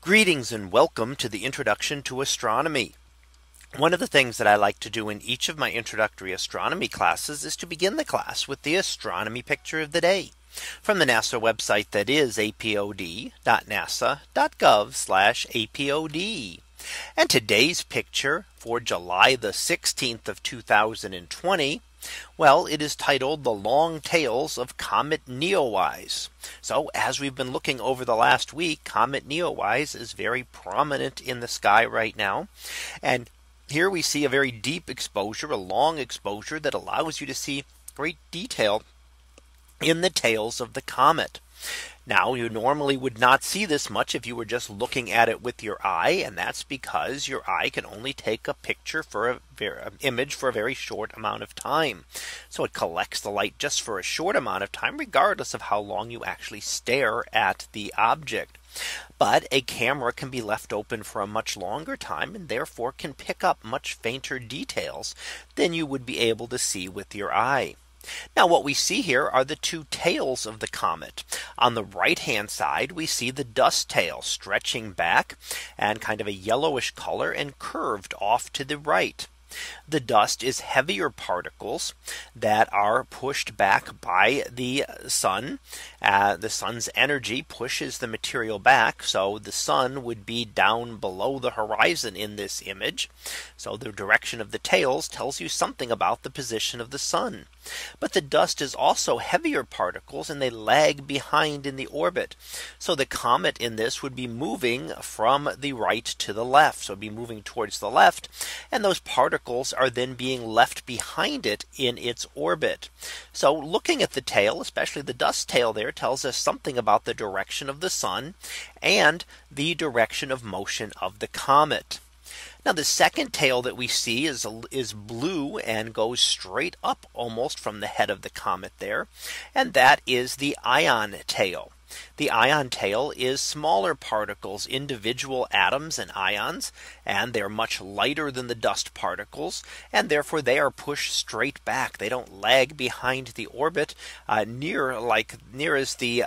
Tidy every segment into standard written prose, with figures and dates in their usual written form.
Greetings and welcome to the introduction to astronomy. One of the things that I like to do in each of my introductory astronomy classes is to begin the class with the astronomy picture of the day from the NASA website, that is apod.nasa.gov/apod. And today's picture for July the 16th of 2020. Well, it is titled The Long Tails of Comet Neowise. So as we've been looking over the last week, Comet Neowise is very prominent in the sky right now. And here we see a very deep exposure, a long exposure that allows you to see great detail in the tails of the comet. Now, you normally would not see this much if you were just looking at it with your eye. And that's because your eye can only take a picture for an image for a very short amount of time. So it collects the light just for a short amount of time, regardless of how long you actually stare at the object. But a camera can be left open for a much longer time and therefore can pick up much fainter details than you would be able to see with your eye. Now what we see here are the two tails of the comet. On the right hand side, we see the dust tail stretching back and kind of a yellowish color and curved off to the right. The dust is heavier particles that are pushed back by the sun. The sun's energy pushes the material back. So the sun would be down below the horizon in this image. So the direction of the tails tells you something about the position of the sun. But the dust is also heavier particles and they lag behind in the orbit. So the comet in this would be moving from the right to the left. So it'd be moving towards the left. And those particles are then being left behind it in its orbit. So looking at the tail, especially the dust tail there, tells us something about the direction of the sun and the direction of motion of the comet. Now the second tail that we see is blue and goes straight up almost from the head of the comet there. And that is the ion tail. The ion tail is smaller particles, individual atoms and ions, and they're much lighter than the dust particles, and therefore they are pushed straight back. They don't lag behind the orbit near as the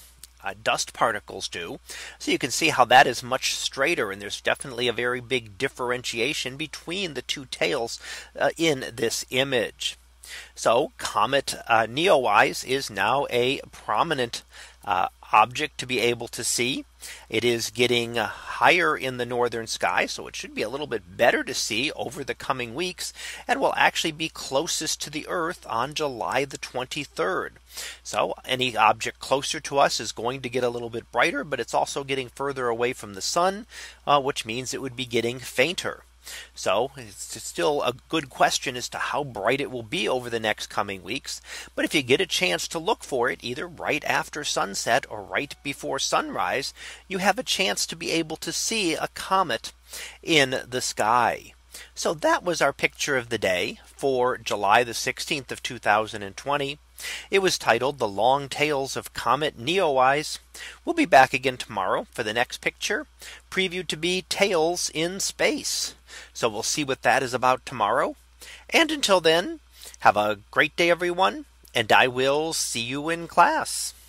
dust particles do. So you can see how that is much straighter, and there's definitely a very big differentiation between the two tails in this image. So Comet Neowise is now a prominent object to be able to see. It is getting higher in the northern sky, so it should be a little bit better to see over the coming weeks, and will actually be closest to the Earth on July the 23rd. So any object closer to us is going to get a little bit brighter, but it's also getting further away from the sun, which means it would be getting fainter. So it's still a good question as to how bright it will be over the next coming weeks. But if you get a chance to look for it either right after sunset or right before sunrise, you have a chance to be able to see a comet in the sky. So that was our picture of the day for July the 16th of 2020. It was titled The Long Tails of Comet Neowise. We'll be back again tomorrow for the next picture, previewed to be Tails in Space. So we'll see what that is about tomorrow. And until then, have a great day, everyone, and I will see you in class.